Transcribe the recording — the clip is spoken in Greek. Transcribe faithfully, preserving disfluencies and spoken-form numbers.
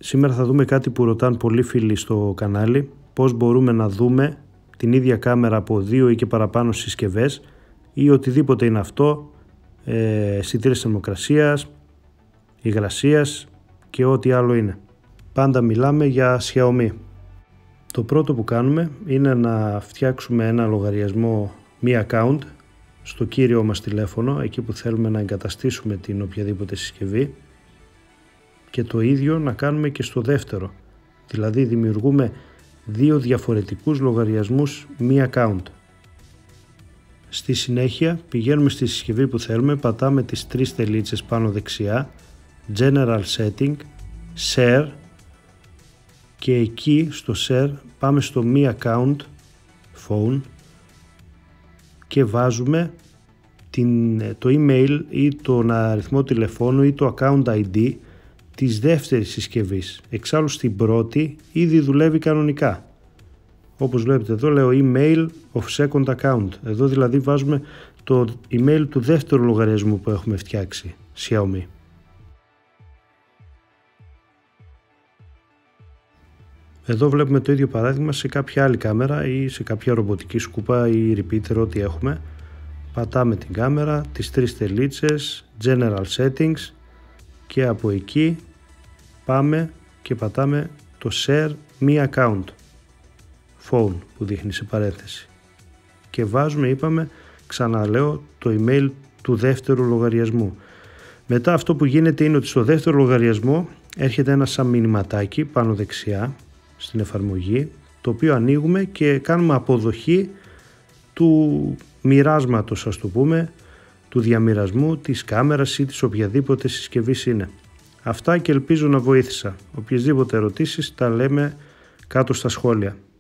Σήμερα θα δούμε κάτι που ρωτάνε πολλοί φίλοι στο κανάλι, πώς μπορούμε να δούμε την ίδια κάμερα από δύο ή και παραπάνω συσκευές ή οτιδήποτε είναι αυτό, ε, αισθητήρες θερμοκρασίας, υγρασίας και ό,τι άλλο είναι. Πάντα μιλάμε για Xiaomi. Το πρώτο που κάνουμε είναι να φτιάξουμε ένα λογαριασμό Mi Account στο κύριο μας τηλέφωνο, εκεί που θέλουμε να εγκαταστήσουμε την οποιαδήποτε συσκευή, και το ίδιο να κάνουμε και στο δεύτερο, δηλαδή δημιουργούμε δύο διαφορετικούς λογαριασμούς Mi Account. Στη συνέχεια πηγαίνουμε στη συσκευή που θέλουμε, πατάμε τις τρεις τελίτσες πάνω δεξιά, General Setting, Share, και εκεί στο Share πάμε στο Mi Account Phone και βάζουμε την, το email ή τον αριθμό τηλεφώνου ή το account άι ντι της δεύτερης συσκευής. Εξάλλου στην πρώτη ήδη δουλεύει κανονικά. Όπως βλέπετε εδώ λέω email of second account. Εδώ δηλαδή βάζουμε το email του δεύτερου λογαριασμού που έχουμε φτιάξει, Xiaomi. Εδώ βλέπουμε το ίδιο παράδειγμα σε κάποια άλλη κάμερα ή σε κάποια ρομποτική σκούπα ή repeater, ό,τι έχουμε. Πατάμε την κάμερα, τις τρεις τελίτσες, General Settings, και από εκεί πάμε και πατάμε το Share Mi Account Phone που δείχνει σε παρένθεση και βάζουμε, είπαμε, ξαναλέω, το email του δεύτερου λογαριασμού. Μετά αυτό που γίνεται είναι ότι στο δεύτερο λογαριασμό έρχεται ένα σαν μηνυματάκι πάνω δεξιά στην εφαρμογή, το οποίο ανοίγουμε και κάνουμε αποδοχή του μοιράσματος, ας το πούμε, του διαμοιρασμού της κάμερας ή της οποιαδήποτε συσκευής είναι. Αυτά και ελπίζω να βοήθησα. Οποιασδήποτε ερωτήσεις τα λέμε κάτω στα σχόλια.